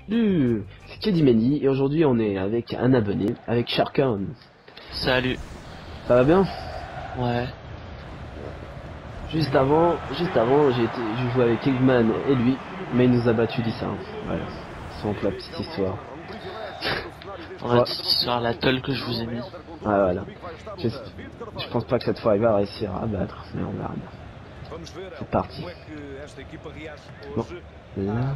Salut, c'est Keddy Mendy et aujourd'hui on est avec un abonné, avec Sharkan. Salut. Ça va bien? Ouais. Juste avant, j'ai joué avec Eggman et lui, mais il nous a battu 10 hein. Voilà, c'est donc la petite histoire. On a Ouais, petite histoire, la tolle que je vous ai mis. voilà. Je pense pas que cette fois il va réussir à battre, mais on verra bien. C'est parti. Bon, là.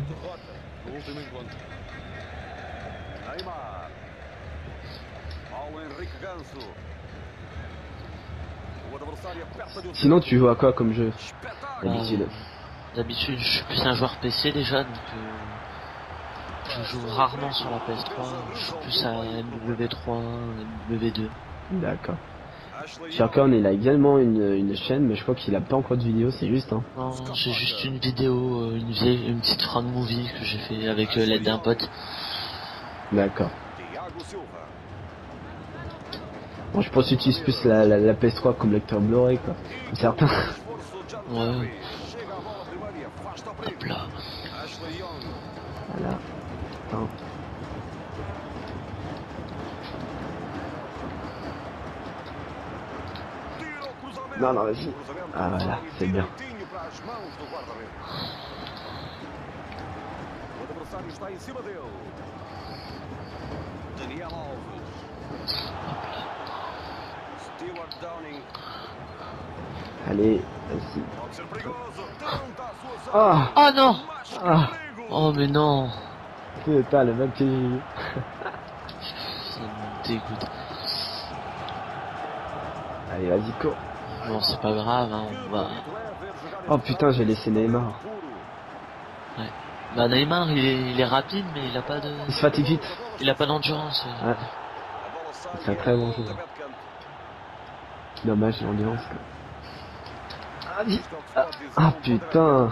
Sinon tu joues à quoi comme jeu? Euh, D'habitude. D'habitude, je suis plus un joueur PC déjà, donc je joue rarement sur la PS3. Je suis plus à MW3, MW2. D'accord. Sharkan il a également une chaîne, mais je crois qu'il a pas encore de vidéo, c'est juste hein. Non, j'ai juste une vidéo, une petite frag movie que j'ai fait avec l'aide d'un pote. D'accord. Bon, je pense que tu utilises plus la PS3 comme lecteur Blu-ray, quoi. Comme certains. Ouais. Hop là. Voilà. Attends. Non, non, vas-y. Ah, voilà, c'est bien. Allez, vas-y. Ah, Oh non. ah, Oh mais non. putain, le même PJ. Ça me dégoûte. Allez, vas-y, cours. Bon, c'est pas grave, hein, on va... Oh putain, j'ai laissé Neymar. Ouais. Bah Neymar il est rapide mais Il se fatigue vite. il a pas d'endurance. Ouais, c'est un très bon joueur. Dommage, l'ambiance, quoi. Ah, vite. Ah, putain.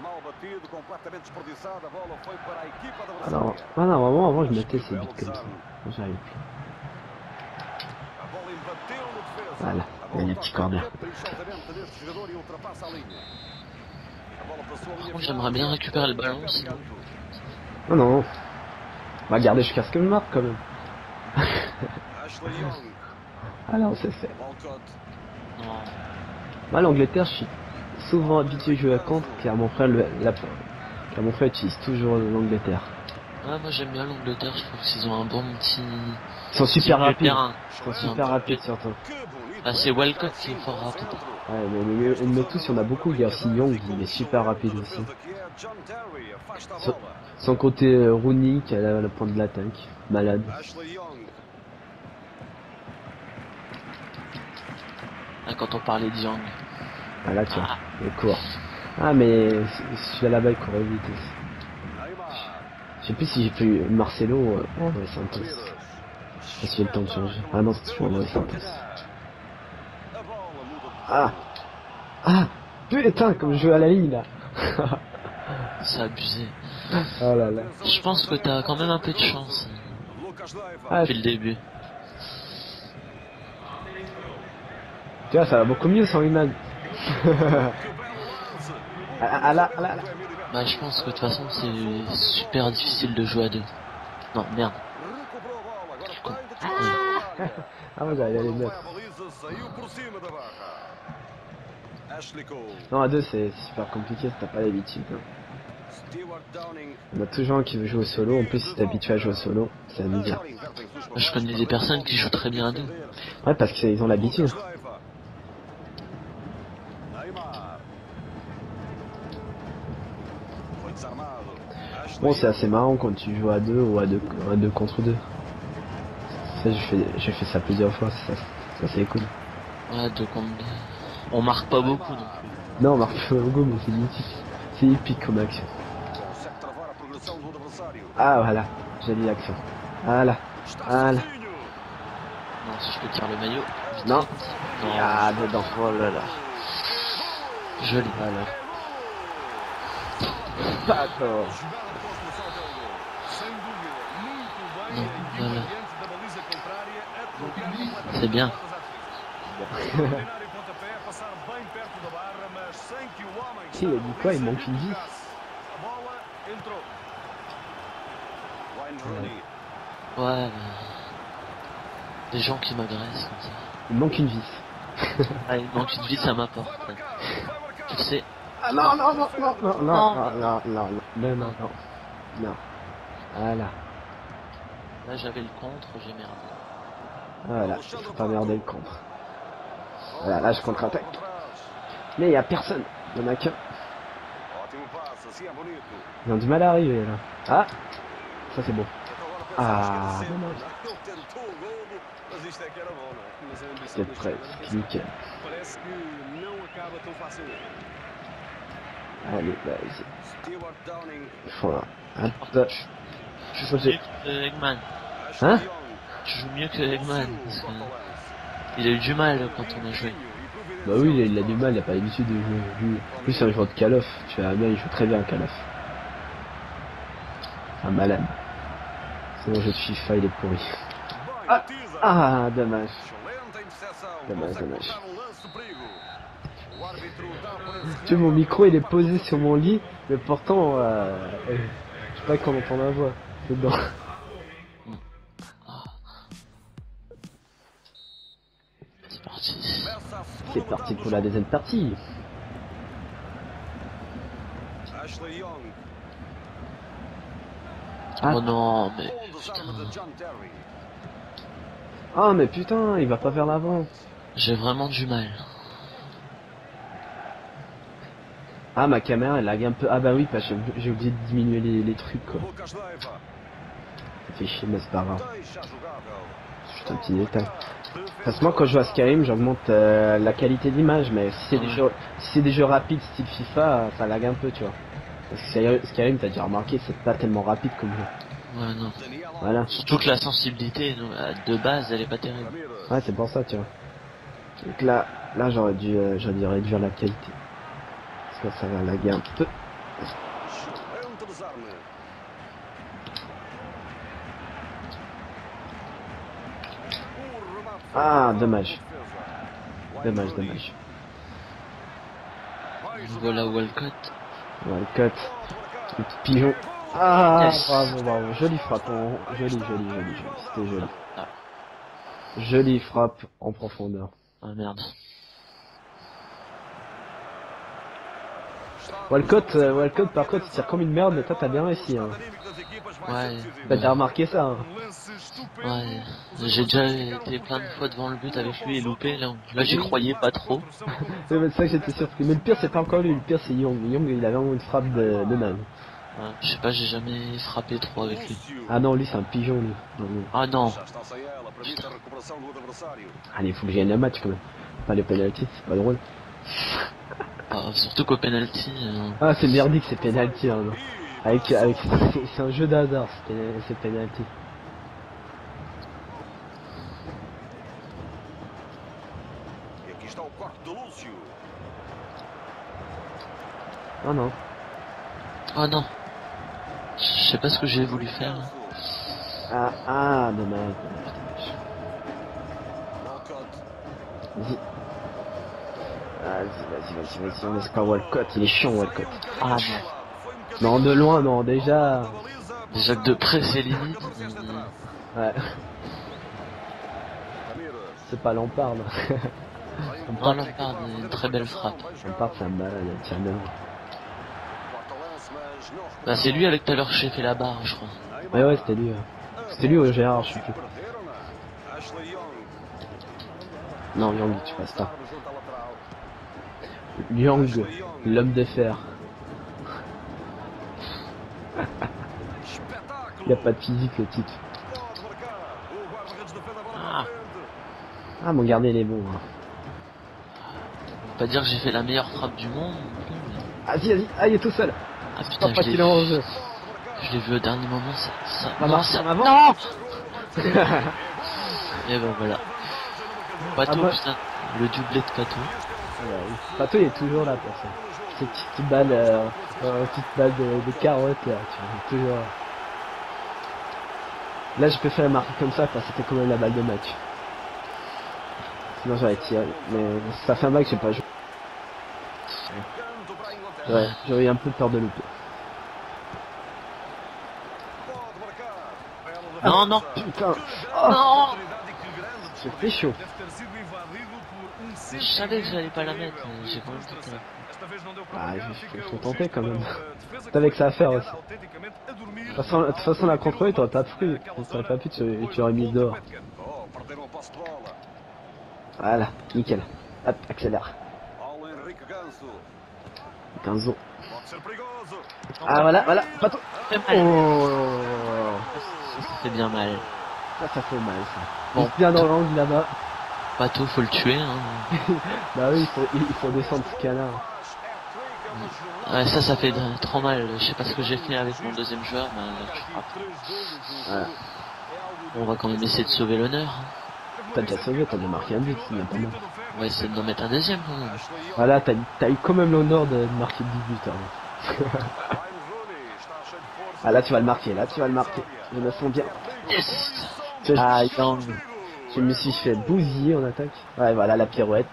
Alors, ah non, vraiment, avant, je mettais ces buts comme ça. J'arrive plus. Voilà, il y a les petits corners. Par contre j'aimerais bien récupérer le ballon sinon. Non, non. On va garder jusqu'à ce que je marque, quand même. Alors, c'est fait. Non. Moi, l'Angleterre, je suis souvent habitué à jouer à contre, car mon frère, car mon frère utilise toujours l'Angleterre. Ouais, moi j'aime bien l'Angleterre, je trouve qu'ils ont un bon petit... Ils sont super milieu de rapides. terrain. Ils sont super rapides, surtout. Ah, c'est Walcott qui est fort rapide. Ouais, mais tous, il y en a beaucoup. Il y a aussi Young, il est super rapide aussi. Sans compter Rooney, qui a la pointe de l'attaque. Malade. Ah, quand on parlait de Young. Ah là, tu vois, Ah, il court. Ah, mais celui-là là-bas, il courait vite aussi. Je sais plus si j'ai pu Marcelo ou André Santos. Je sais pas si j'ai le temps de changer. Ah non, c'est toujours André Santos. Ah, ah, putain, comme je joue à la ligne là. c'est abusé. Oh là là. Je pense que t'as quand même un peu de chance Ah, depuis le début. tu vois, ça va beaucoup mieux sans Iman. Ah là, ah là, ah là. Bah je pense que de toute façon c'est super difficile de jouer à deux. Non, merde. Ah moi j'allais les mettre. Non, à deux c'est super compliqué si t'as pas l'habitude. On a toujours un qui veut jouer au solo, en plus si t'es habitué à jouer au solo, c'est la misère. Je connais des personnes qui jouent très bien à deux. Ouais, parce qu'ils ont l'habitude. Bon, c'est assez marrant quand tu joues à deux ou à deux contre deux. Ça, j'ai fait ça plusieurs fois, ça c'est cool. Ouais, deux contre deux. On marque pas beaucoup non plus. Non, on marque pas beaucoup, mais c'est mythique. C'est épique comme action. Ah voilà, j'ai mis l'action. Voilà, voilà. Non, si je peux tirer le maillot. Vite, Non. vite. Non. Ah, dedans. Oh là là. Joli. Voilà. Attends. Non, voilà. C'est bien. Il a dit quoi? Il manque une vie. Ouais, des gens qui m'agressent comme ça. Il manque une vis. Ah, il manque une vie, ça m'apporte. Tu sais. Ah non, non, non, non, non, non, non, non, non, non, non, non, non. Voilà. Là, j'avais le contre, j'ai merdé. Voilà, il faut pas merder le contre. Voilà, là je contre-attaque. Mais il y a personne, il y en a qu'un. Ils ont du mal à arriver là. Ah, ça c'est beau. Ah, dommage. C'était prêt, c'est nickel. Allez, vas-y. Voilà. Hop. Tu joues mieux que Eggman. Hein? Tu joues mieux que Eggman. Parce que il a eu du mal quand on a joué. Bah oui, il a du mal, il a pas l'habitude de jouer. Lui, c'est un joueur de Call of. Tu vois bien, il joue très bien à Call of. Un malade. C'est mon jeu de FIFA, il est pourri. Ah, ah dommage. Dommage, dommage. Tu vois, mon micro il est posé sur mon lit, mais pourtant, je sais pas comment on entend la voix dedans. C'est parti. C'est parti pour la deuxième partie. Ah. Oh non, mais putain. Ah mais putain, il va pas vers l'avant. J'ai vraiment du mal. Ah ma caméra elle lag un peu. Ah bah oui, parce que j'ai oublié de diminuer les trucs quoi. Ça fait chier mais c'est pas grave. C'est juste un petit détail. Parce que moi quand je joue à Skyrim j'augmente la qualité d'image, mais si c'est des jeux rapides style FIFA, ça lag un peu tu vois. Parce que Skyrim t'as déjà remarqué c'est pas tellement rapide comme jeu. Ouais non. Voilà. Surtout que la sensibilité de base elle est pas terrible. Ouais c'est pour ça tu vois. Donc là j'aurais dû réduire la qualité. Parce que ça va laguer un peu. Ah dommage. Dommage, dommage. Voilà Walcott. Walcott. Le petit pigeon. Ah Yes. bravo, bravo. Jolie frappe. Joli. C'était joli. Ah. Jolie frappe en profondeur. Ah merde. Walcott par contre il tire comme une merde, mais toi t'as bien réussi hein. Ouais. T'as déjà remarqué ça hein. Ouais. J'ai déjà été plein de fois devant le but avec lui et loupé. Là j'y croyais pas trop. C'est ça que j'étais surpris. Mais le pire c'est pas encore lui, le pire c'est Young. Young il avait vraiment une frappe de naze. Ouais, je sais pas, j'ai jamais frappé trop avec lui. Ah non, lui c'est un pigeon lui. Ah non. Allez, faut que j'aille un match quand même. Pas les penalties, c'est pas drôle. Ah, surtout qu'au penalty. Ah c'est merdique ces penalties hein. C'est un jeu d'hasard ces penalties. Oh non. Ah non. Je sais pas ce que j'ai voulu faire. Ah dommage. Vas-y. Vas-y, on laisse pas Walcott, il est chiant Walcott. Ah non. Non, de loin, non, déjà. Déjà que de près c'est limite. Ouais. C'est pas Lampard. Non, Lampard, une très belle frappe. Lampard, c'est un malade, il tient bien. Bah, c'est lui avec tout à l'heure que j'ai fait la barre, je crois. Ouais, c'était lui. C'était lui ou Gérard, je sais plus. Non, Young, tu passes pas. Young, l'homme de fer. Il a pas de physique le titre. Ah, mon gardien il est bon. Hein. On peut pas dire que j'ai fait la meilleure frappe du monde. Vas-y, ah, il est tout seul. Ah putain, je l'ai en jeu. Je l'ai vu au dernier moment, ça avant. Non. Et ben voilà. Pato, putain, le doublé de Pato. Pato il est toujours là pour ça. Cette petite balle, de carotte là, tu vois, toujours. Là je peux faire marquer comme ça, c'était quand même la balle de match. Sinon j'aurais tiré, mais ça fait un bail que j'ai pas joué. Ouais, j'aurais eu un peu peur de louper. Non, non. Putain. Oh, Non. ça fait chaud. Je savais que j'allais pas la mettre, mais j'ai quand même tenté. Ah, faut tenter quand même. T'avais que ça à faire aussi. De toute façon la contrôle, t'aurais pas pris. T'aurais pas pu, tu aurais mis dehors. Voilà, nickel. Hop, accélère. Ganzo. Ah voilà, voilà, pas trop. Ça fait mal. Oh, Ça fait bien mal. ça fait mal ça. Bon. Juste bien dans l'angle là-bas. Bateau, faut le tuer. Hein. Bah oui, il faut descendre ce canard. Ouais, ça fait trop mal. Je sais pas ce que j'ai fait avec mon deuxième joueur, mais tu frappes. Voilà. On va quand même essayer de sauver l'honneur. T'as déjà sauvé, t'as déjà marqué un but, c'est bien pas mal. On va essayer d'en mettre un deuxième quand même. Voilà, t'as eu quand même l'honneur de marquer 10 buts. Hein. Ah là tu vas le marquer, là tu vas le marquer. Je me sens bien. Yes. Ah, non. Je me suis fait bousiller en attaque. Ouais, voilà la pirouette.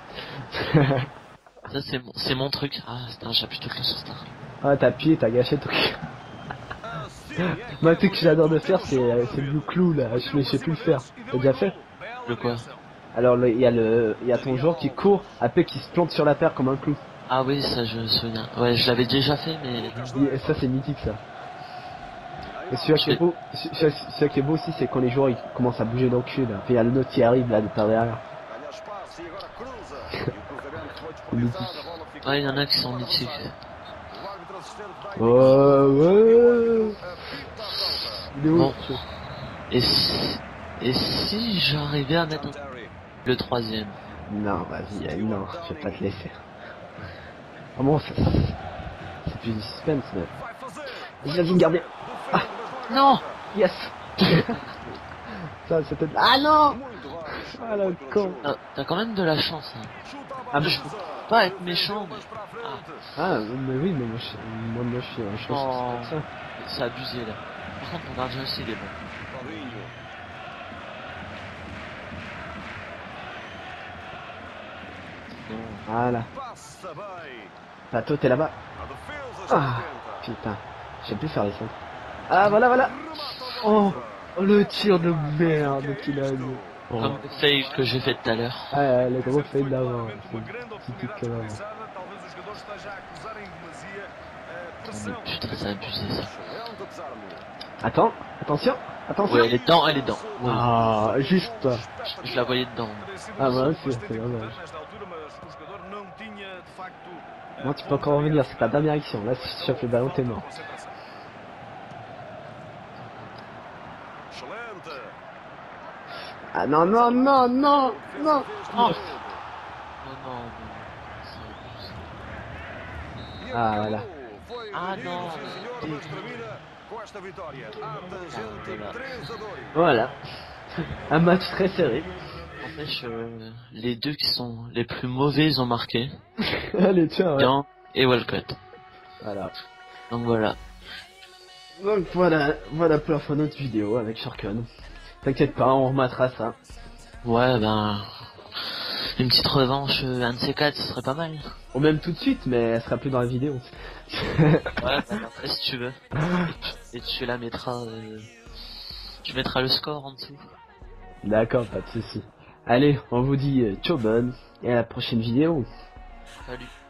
Ça c'est mon truc. Ah, c'était un chapitre de sur Star. Ah, t'as appuyé, t'as gâché ton truc. Moi, le truc que j'adore de faire, c'est le clou là. Je sais plus le faire. T'as déjà fait? Le quoi? Alors, il y a ton joueur qui court, après qui se plante sur la paire comme un clou. Ah oui, ça je me souviens. Ouais, je l'avais déjà fait, mais... Et ça, c'est mythique ça. Et celui-là qui est beau, celui qui est beau aussi, c'est quand les joueurs ils commencent à bouger dans le cul là. Puis il y a le nôtre qui arrive là de par derrière. C'est mythique. Ouais, il y en a qui sont mythiques. Oh, ouais. Il est où? Bon. Et si j'arrivais à mettre le troisième? Non, vas-y, non, je vais pas te laisser. Vraiment, c'est plus du suspense, mais... Vas-y, gardien. Ah, Non. yes. Ça, c'était... Ah non. Ah, le con. T'as quand même de la chance. Hein. Ah, mais... Je peux pas être méchant, mais... Ah, mais oui, mais moi, je suis un chance. Oh, C'est comme ça. c'est abusé, là. Par contre, mon gardien aussi, il est bon. Non. Voilà. Pato, t'es là-bas. Ah, putain. Je sais plus faire les sons. Ah, voilà, voilà. Oh, le tir de merde qu'il a eu. Oh. Comme le fail que j'ai fait tout à l'heure. Ah, le gros fail d'avant. C'est typique quand même. Oh, mais putain, c'est abusé, ça. Attends, attention, attention. Ouais, elle est dedans, elle est dedans. Ouais. Ah, juste. Je la voyais dedans. Ah, bah, c'est dommage. Non, tu peux encore revenir, c'est ta dernière action. Là, si tu chopes le ballon, t'es mort. Ah non, non, non, non, non. Oh, non, non, Ah, voilà. ah non. Voilà. Un match très serré. N'empêche, les deux qui sont les plus mauvais, ils ont marqué. Allez, tiens, ouais. Young et Walcott. Voilà. Donc voilà. Donc voilà pour la fin de notre vidéo avec Sharkon. T'inquiète pas, on remettra ça. Ouais, ben... Une petite revanche, un de ces quatre, ce serait pas mal. Ou même tout de suite, mais elle sera plus dans la vidéo. Ouais, bah, après si tu veux. Et tu la mettras... Tu mettras le score en dessous. D'accord, pas de soucis. Allez, on vous dit ciao bonne, et à la prochaine vidéo. Salut.